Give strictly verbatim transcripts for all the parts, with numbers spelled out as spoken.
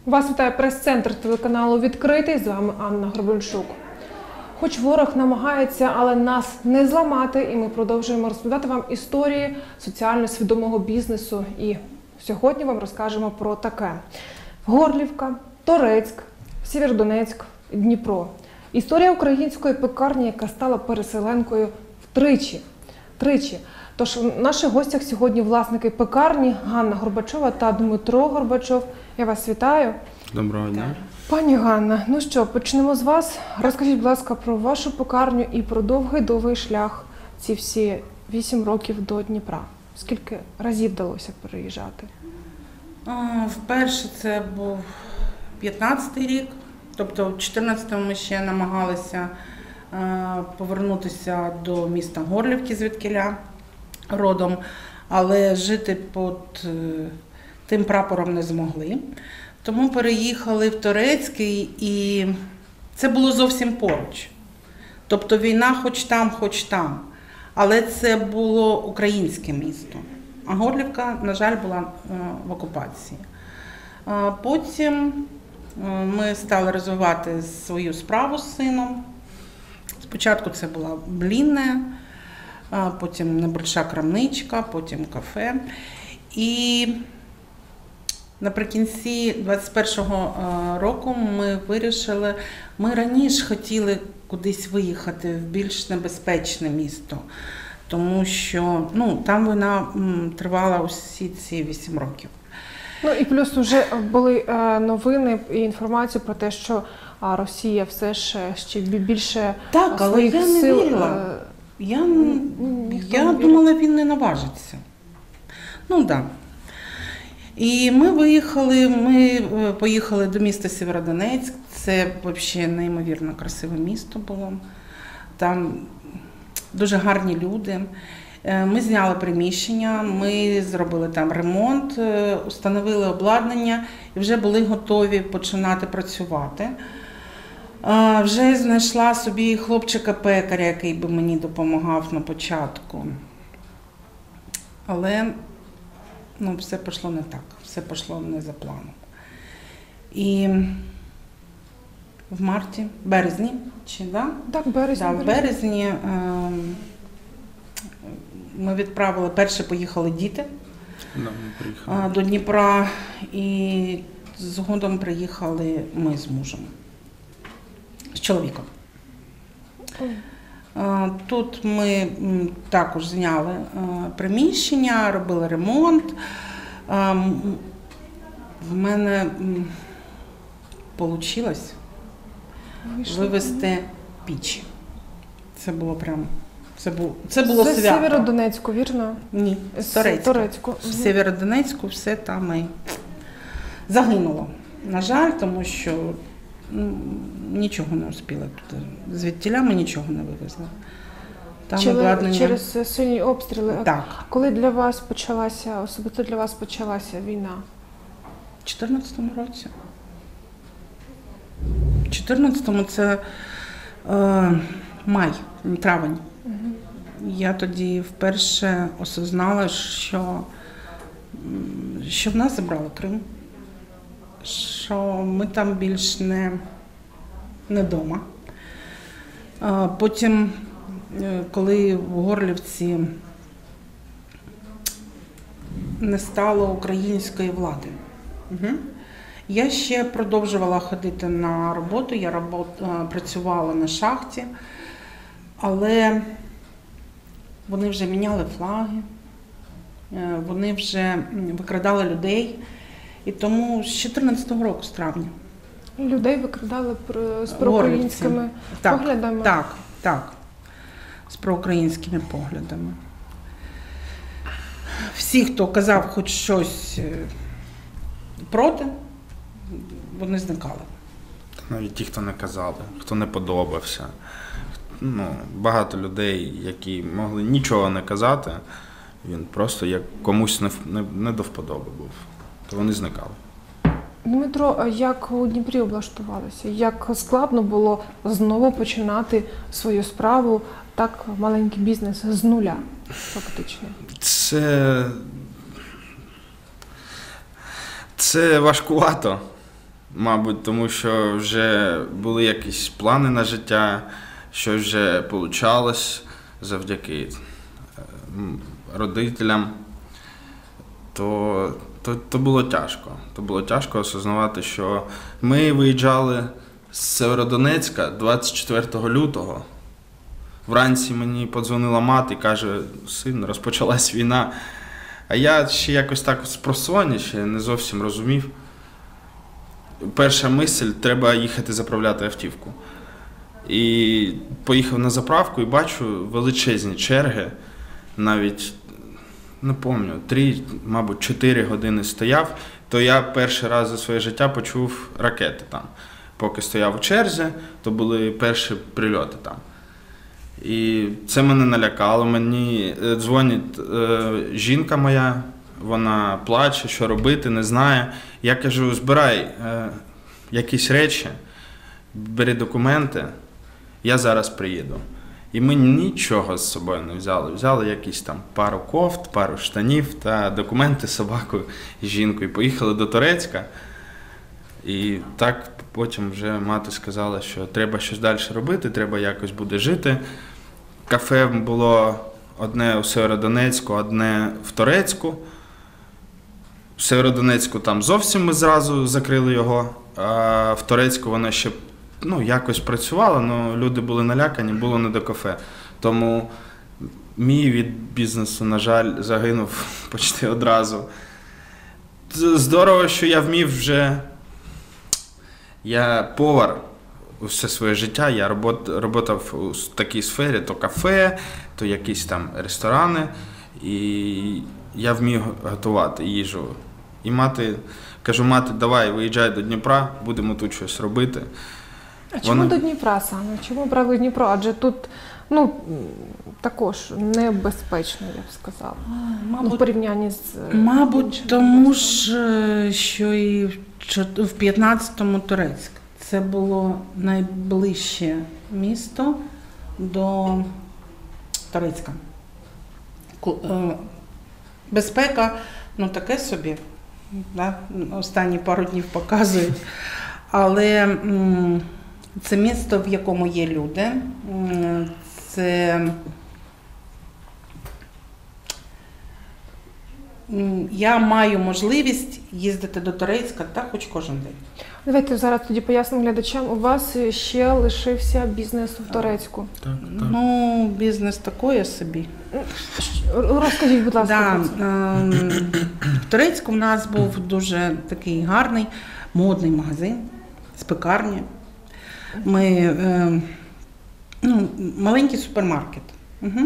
Вас вітає прес-центр телеканалу «Відкритий». З вами Анна Горбунчук. Хоч ворог намагається, але нас не зламати, і ми продовжуємо розповідати вам історії соціально свідомого бізнесу. І сьогодні вам розкажемо про таке. Горлівка, Торецьк, Сєвєродонецьк, Дніпро. Історія української пекарні, яка стала переселенкою втричі. Тричі. Тож в наших гостях сьогодні власники пекарні Ганна Горбачова та Дмитро Горбачов. Я вас вітаю. Доброго дня. Пані Ганна, ну що, почнемо з вас. Розкажіть, будь ласка, про вашу пекарню і про довгий-довгий шлях ці всі вісім років до Дніпра. Скільки разів вдалося переїжджати? Вперше це був п'ятнадцятий рік, тобто в чотирнадцятому ми ще намагалися повернутися до міста Горлівки, звідкиля родом, але жити під тим прапором не змогли. Тому переїхали в Торецький, і це було зовсім поруч. Тобто війна хоч там, хоч там. Але це було українське місто. А Горлівка, на жаль, була в окупації. Потім ми стали розвивати свою справу з сином. Спочатку це була блінна, потім небольша крамничка, потім кафе. І наприкінці двадцять першого року ми вирішили, ми раніше хотіли кудись виїхати в більш небезпечне місто, тому що ну, там вона тривала усі ці вісім років. Ну і плюс вже були новини і інформація про те, що Росія все ж ще більше так, своїх але я не сил... вірила. Я, я думала, він не наважиться. Ну так. Да. І ми виїхали, ми поїхали до міста Сєвєродонецьк. Це взагалі неймовірно красиве місто було. Там дуже гарні люди. Ми зняли приміщення, ми зробили там ремонт, установили обладнання і вже були готові починати працювати. Вже знайшла собі хлопчика-пекаря, який би мені допомагав на початку. Але ну, все пішло не так, все пішло не за планом. І в марті, березні, чи да? Так, березні. Да, в березні е, ми відправили, перше поїхали діти Да, ми приїхали. до Дніпра, і згодом приїхали ми з мужем, з чоловіком. Тут ми також зняли приміщення, робили ремонт. В мене вийшло вивезти піч. Це було прям, це було, це було свято. Це з Сєвєродонецьку, вірно? Ні, з Торецьку. Торецьку. В Сєвєродонецьку все там і загинуло. На жаль, тому що нічого не успіли туди. Звідтіля ми нічого не вивезли. Там Через, обладнання... через сильні обстріли. Так. Коли для вас почалася, особисто для вас почалася війна? У чотирнадцятому році. У чотирнадцятому це е, май, травень. Угу. Я тоді вперше осознала, що, що в нас забрали Крим. Що ми там більш не, не вдома. Потім, коли в Горлівці не стало української влади, угу. я ще продовжувала ходити на роботу, я робот, працювала на шахті, але вони вже міняли флаги, вони вже викрадали людей. І тому з чотирнадцятого року, з травня. Людей викрадали з проукраїнськими так, поглядами? Так, так, з проукраїнськими поглядами. Всі, хто казав хоч щось проти, вони зникали. Навіть ті, хто не казали, хто не подобався. Ну, багато людей, які могли нічого не казати, він просто як комусь не, не, не до вподоби був. То вони зникали. Дмитро, як у Дніпрі облаштувалися? Як складно було знову починати свою справу, так маленький бізнес з нуля, фактично? Це... Це важкувато. Мабуть, тому що вже були якісь плани на життя, що вже вийшло завдяки родителям, то, то, то було тяжко. То було тяжко осознавати, що ми виїжджали з Сєвєродонецька двадцять четвертого лютого. Вранці мені подзвонила мати і каже: син, розпочалась війна. А я ще якось так з просоння, ще не зовсім розумів. Перша мисль – треба їхати заправляти автівку. І поїхав на заправку і бачу величезні черги. Навіть, не пам'ятаю, три, мабуть, чотири години стояв, то я перший раз за своє життя почув ракети там. Поки стояв у черзі, то були перші прильоти там. І це мене налякало. Мені дзвонить е, жінка моя, вона плаче, що робити, не знає. Я кажу: збирай е, якісь речі, бери документи, я зараз приїду. І ми нічого з собою не взяли. Взяли якісь там пару кофт, пару штанів та документи, собаку і жінку. І поїхали до Торецька. І так потім вже мати сказала, що треба щось далі робити, треба якось буде жити. Кафе було одне у Сєвєродонецьку, одне в Торецьку. В Сєвєродонецьку там зовсім ми зразу закрили його, а в Торецьку воно ще ну, якось працювало, але люди були налякані, було не до кафе. Тому мій від бізнесу, на жаль, загинув почти одразу. Здорово, що я вмів вже. Я повар все своє життя, я працював у такій сфері, то кафе, то якісь там ресторани, і я вмів готувати їжу. І мати, кажу: мати, давай, виїжджай до Дніпра, будемо тут щось робити. А чому Вона... до Дніпра саме? Чому обрали Дніпро? Адже тут, ну, також небезпечно, я б сказала. Мабуть, ну, в порівнянні з... Мабуть, тому ж, що і в п'ятнадцятому Торецьк. Це було найближче місто до Торецька. Безпека, ну, таке собі, да? Останні пару днів показують. Але це місто, в якому є люди, це я маю можливість їздити до Торецька та хоч кожен день. Давайте зараз тоді пояснимо глядачам. У вас ще лишився бізнес в Торецьку. Так, так. Ну, бізнес такої собі. Розкажіть, будь ласка. Да, в Торецьку в нас був дуже такий гарний, модний магазин з пекарні. Ми, ну, маленький супермаркет. Угу.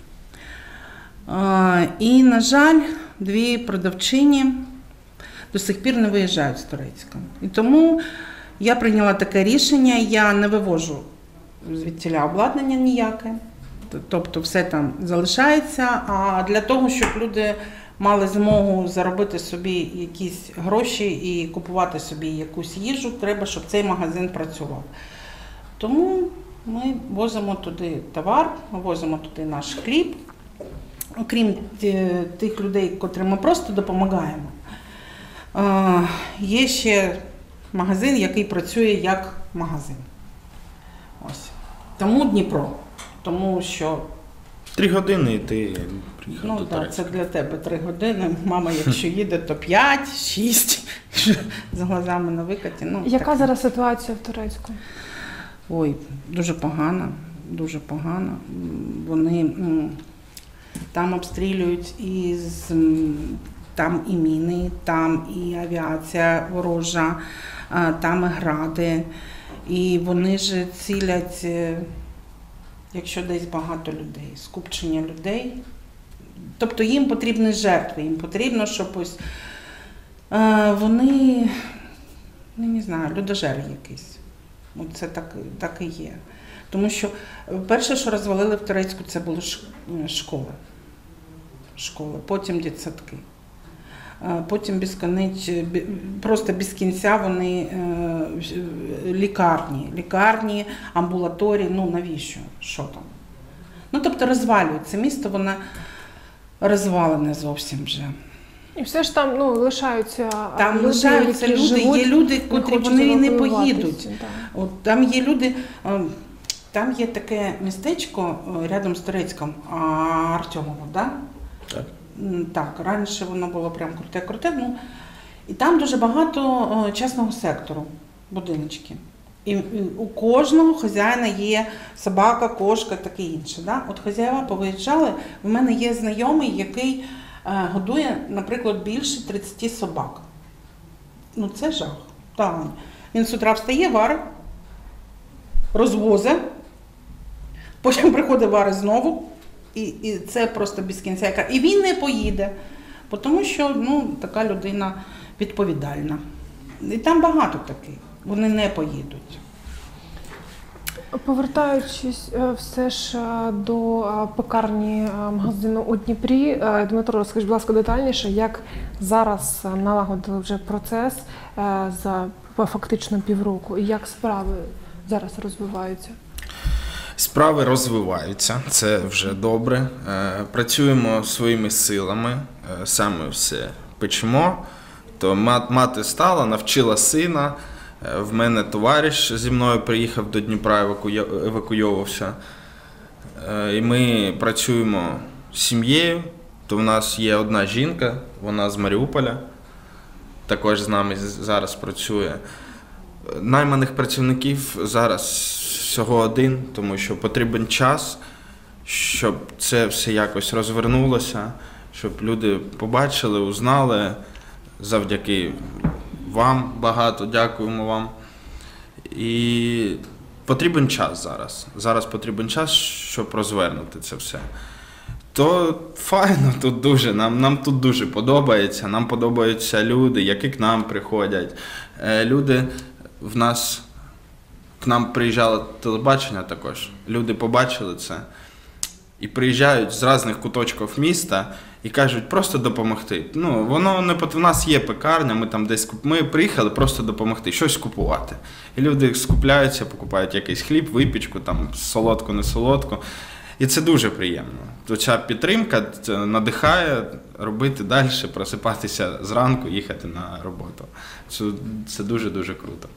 І, на жаль, дві продавчині до сих пір не виїжджають з Торецька. І тому я прийняла таке рішення, я не вивожу звідтіля обладнання ніяке, тобто все там залишається, а для того, щоб люди мали змогу заробити собі якісь гроші і купувати собі якусь їжу, треба, щоб цей магазин працював. Тому ми возимо туди товар, возимо туди наш хліб. Окрім тих людей, котрим ми просто допомагаємо, є ще магазин, який працює як магазин. Ось. Тому Дніпро. Тому що... Три години і ти приїхав ну, до да, Торецька. це для тебе три години. Мама, якщо їде, то п'ять, шість. З глазами на викаті. Ну, яка так. зараз ситуація в Торецьку? Ой, дуже погана. Дуже погана. Вони... Там обстрілюють, і з, там і міни, там і авіація ворожа, там і гради. І вони ж цілять, якщо десь багато людей, скупчення людей. Тобто їм потрібні жертви, їм потрібно, щоб ось вони, ну, не знаю, людожери якийсь. Це так, так і є. Тому що перше, що розвалили в Торецьку, це були школи. Школи, потім дитсадки. Потім безконеч, просто без кінця вони лікарні. Лікарні, амбулаторії, ну навіщо? Що там? Ну, тобто розвалюється місто, воно розвалене зовсім вже. І все ж там ну, лишаються Там люди, лишаються які люди, живуть, є люди, котрі хочуть вони не евакуюватись. поїдуть. Так. От, там є люди, е, там є таке містечко е, рядом з Торецьком, а, Артемово, да? Так. М, Так, раніше воно було прям круте-круте. Ну, і там дуже багато е, частного сектору, будиночки. І, і у кожного хазяїна є собака, кошка, таке інше. Да? От хазяїва повиїжджали, у мене є знайомий, який е, годує, наприклад, більше тридцять собак. Ну це жах. Так. Він з утра встає, варить, розвозить, потім приходить, варить знову, і, і це просто без кінця. І він не поїде, тому що ну, така людина відповідальна. І там багато таких. Вони не поїдуть. Повертаючись е, все ж е, до е, пекарні е, магазину у Дніпрі, е, Дмитро, розкажіть, будь ласка, детальніше, як зараз е, налагодили вже процес е, за фактично півроку, і як справи зараз розвиваються? Справи розвиваються, це вже добре. Е, Працюємо своїми силами, е, саме все печемо. То мат- мати стала, навчила сина. Е, В мене товариш зі мною приїхав до Дніпра, евакуя- евакуйовувався. Е, І ми працюємо з сім'єю. То в нас є одна жінка, вона з Маріуполя, також з нами з- зараз працює. Найманих працівників зараз всього один, тому що потрібен час, щоб це все якось розвернулося, щоб люди побачили, узнали. Завдяки вам багато, дякуємо вам. І потрібен час зараз. Зараз потрібен час, щоб розвернути це все. То файно тут дуже, нам, нам тут дуже подобається. Нам подобаються люди, які к нам приходять. Е, Люди в нас, к нам приїжджало телебачення також. Люди побачили це і приїжджають з різних куточків міста і кажуть, просто допомогти. Ну, воно не пот- в нас є пекарня, ми там десь куп- ми приїхали просто допомогти, щось купувати. І люди скупляються, покупають якийсь хліб, випічку, там солодку, не солодку. І це дуже приємно. То ця підтримка це надихає робити далі, просипатися зранку, їхати на роботу. Це, це дуже-дуже круто.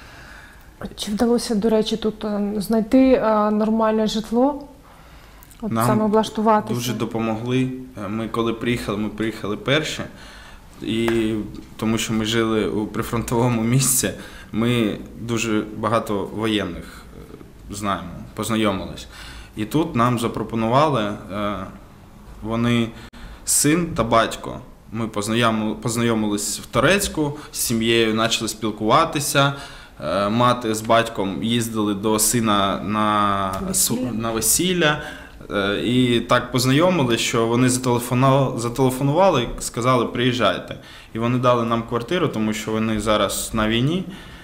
Чи вдалося, до речі, тут е, знайти е, нормальне житло? От Нам саме облаштуватися? Дуже допомогли. Ми коли приїхали, ми приїхали перші. І тому що ми жили у прифронтовому місці, ми дуже багато воєнних е, знаємо, познайомились. І тут нам запропонували, е, вони син та батько. Ми познайоми- познайомились в Торецьку з сім'єю, почали спілкуватися. Е, Мати з батьком їздили до сина на Весілля. су- на весілля. Е, І так познайомились, що вони зателефонували, зателефонували і сказали, приїжджайте. І вони дали нам квартиру, тому що вони зараз на війні,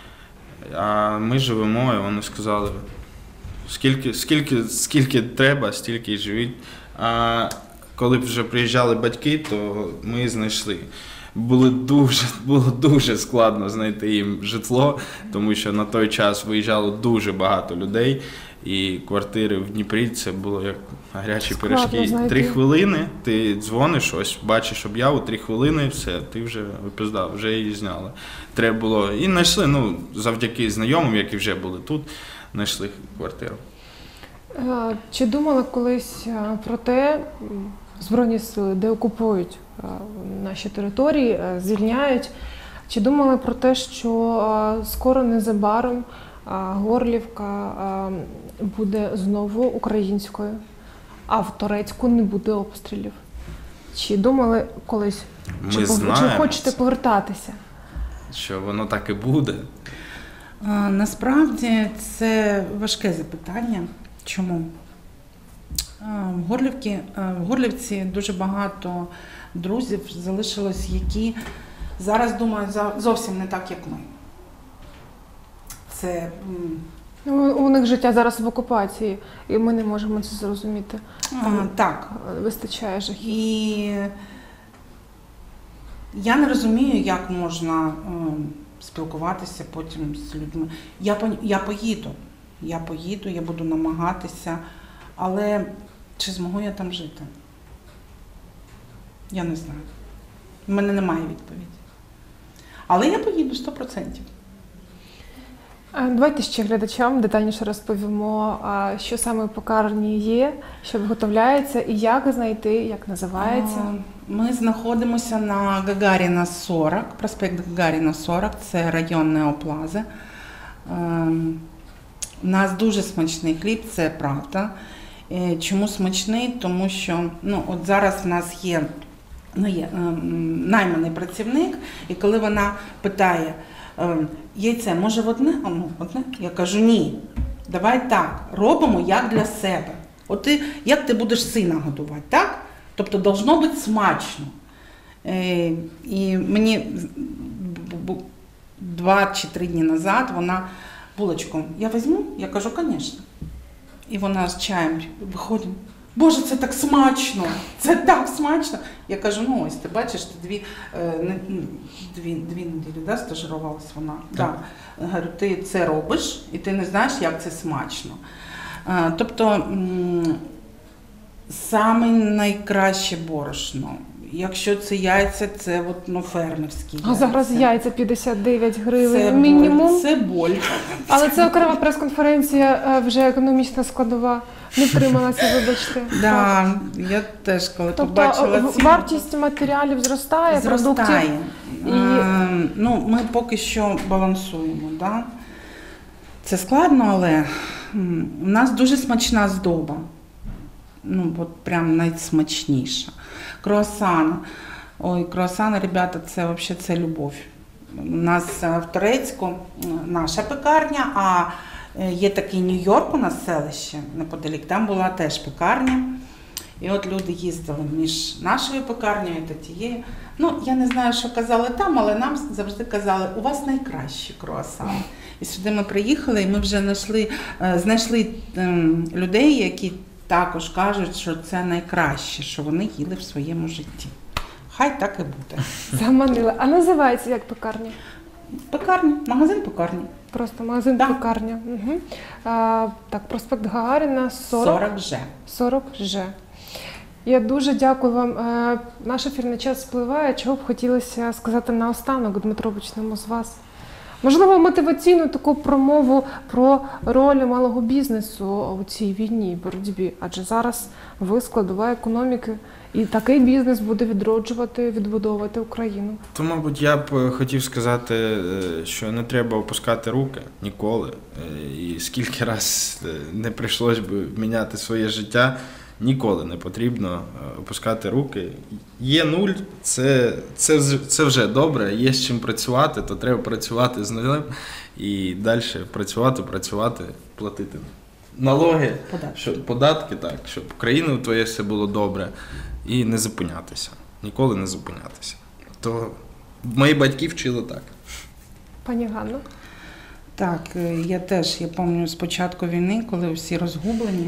а ми живемо, і вони сказали, скільки, скільки, скільки треба, стільки й живіть. А коли вже приїжджали батьки, то ми знайшли. Було дуже, було дуже складно знайти їм житло, тому що на той час виїжджало дуже багато людей, і квартири в Дніпрі це було як гарячі Складно пиріжки. знайти. Три хвилини, ти дзвониш, ось бачиш об'яву, три хвилини, все, ти вже випіздав, вже її зняли. Треба було, і знайшли, ну, завдяки знайомим, які вже були тут, знайшли квартиру. Е, Чи думали колись е, про те, м, Збройні сили деокупують е, наші території, е, звільняють, чи думали про те, що е, скоро незабаром е, Горлівка е, буде знову українською, а в Торецьку не буде обстрілів? Чи думали колись, Ми чи, пов- чи знаємо хочете це. повертатися? Що воно так і буде. А, Насправді це важке запитання. Чому? А, В Горлівці, в Горлівці дуже багато друзів залишилось, які зараз думають за- зовсім не так, як ми. Це м, Ну, у них життя зараз в окупації, і ми не можемо це зрозуміти. а, так. Е, Вистачає жахів. І я не розумію, як можна ем, спілкуватися потім з людьми. Я, по- я поїду, я поїду, я буду намагатися, але чи змогу я там жити? Я не знаю. У мене немає відповіді. Але я поїду сто відсотків. Е, Давайте ще глядачам детальніше розповімо, а, що саме в пекарні є, що виготовляється і як знайти, як називається. А, Ми знаходимося на Гагаріна сорок, проспект Гагаріна сорок, це район Неоплази. Ем, У нас дуже смачний хліб, це правда. Е, Чому смачний? Тому що ну, от зараз в нас є, ну, є ем, найманий працівник, і коли вона питає, ем, яйце, може в одне? А, ну, одне? Я кажу, ні, давай так, робимо як для себе. От ти, як ти будеш сина годувати, так? Тобто, должно бути смачно. Е, і мені б- б- два чи три дні назад вона булочку, я візьму? Я кажу, звісно. І вона з чаєм виходить. Боже, це так смачно! Це так смачно! Я кажу, ну ось, ти бачиш, ти дві, е, не- ну, дві, дві неділі, да, стажирувалась вона. Да. Говорю, ти це робиш, і ти не знаєш, як це смачно. Е, Тобто, м, саме найкраще борошно. Якщо це яйця, це от, ну, фермерські яйця. А зараз яйця п'ятдесят дев'ять гривень Це мінімум. Боль, це боль. Але це окрема прес-конференція, е, вже економічна складова. Не втрималася, вибачте. Да, я теж, коли Тобто побачила в- ці... вартість матеріалів зростає, продуктів. Зростає. І- Е, ну, ми поки що балансуємо. Да? Це складно, але м, у нас дуже смачна здоба. Ну, от прям найсмачніша. Круасан. Ой, круасани, ребята, це взагалі це любов. У нас е, в Торецьку е, наша пекарня, а е, є такий Нью-Йорк у нас селище неподалік, там була теж пекарня. І от люди їздили між нашою пекарнею та тією. Ну, я не знаю, що казали там, але нам завжди казали, у вас найкращі круасани. І сюди ми приїхали, і ми вже знайшли, е, знайшли ем, людей, які також кажуть, що це найкраще, що вони їли в своєму житті. Хай так і буде. Заманила. А називається як пекарня? Пекарня, магазин пекарні. Просто магазин Да. пекарня. Угу. А, так, проспект Гагаріна сорок. сорок же. сорок Ж. Я дуже дякую вам. Е, Наш ефірний час спливає. Чого б хотілося сказати наостанок, Дмитро, почнемо з вас. Можливо, мотиваційну таку промову про роль малого бізнесу у цій війні, боротьбі. Адже зараз ви складова економіки, і такий бізнес буде відроджувати, відбудовувати Україну. То, мабуть, я б е, хотів сказати, е, що не треба опускати руки ніколи. Е, І скільки раз е, не прийшлось би міняти своє життя, ніколи не потрібно е, опускати руки. Є нуль, це, це, з- це вже добре, є з чим працювати, то треба працювати з нулем і далі працювати, працювати, платити налоги, Податки. щоб, податки, так, щоб в країні твоє все було добре. І не зупинятися, ніколи не зупинятися. То мої батьки вчили так. Пані Ганно? Так, е, я теж, я пам'ятаю з початку війни, коли всі розгублені.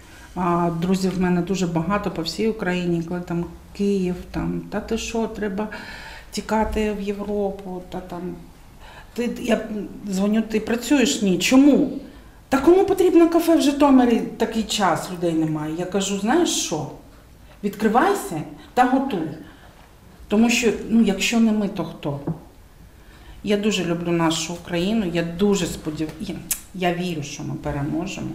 А друзів в мене дуже багато по всій Україні, коли там Київ, там, та ти що, треба тікати в Європу, та там. Ти, я дзвоню, ти працюєш? Ні. Чому? Та кому потрібно кафе в Житомирі, такий час, людей немає. Я кажу, знаєш що? Відкривайся та готуй. Тому що, ну, якщо не ми, то хто? Я дуже люблю нашу Україну, я дуже сподіваюся, я вірю, що ми переможемо.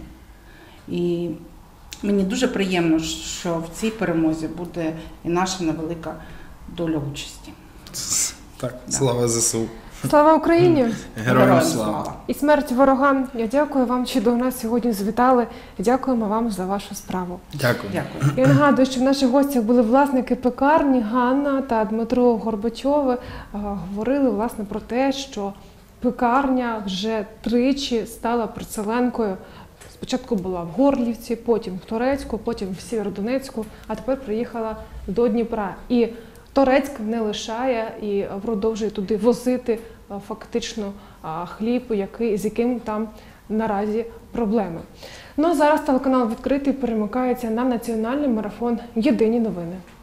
І мені дуже приємно, що в цій перемозі буде і наша невелика доля участі. Так, Да. слава ЗСУ. Слава Україні! Героям слава. І смерть ворогам. Я дякую вам, що до нас сьогодні завітали. І дякуємо вам за вашу справу. Дякую. Дякую. Я нагадую, що в наших гостях були власники пекарні Ганна та Дмитро Горбачови. А, Говорили власне про те, що пекарня вже тричі стала порцеленкою. Спочатку була в Горлівці, потім в Торецьку, потім в Сєвєродонецьку, а тепер приїхала до Дніпра. І Торецьк не лишає і продовжує туди возити а, фактично а, хліб, який, з яким там наразі проблеми. Ну а зараз телеканал «Відкритий» перемикається на національний марафон «Єдині новини».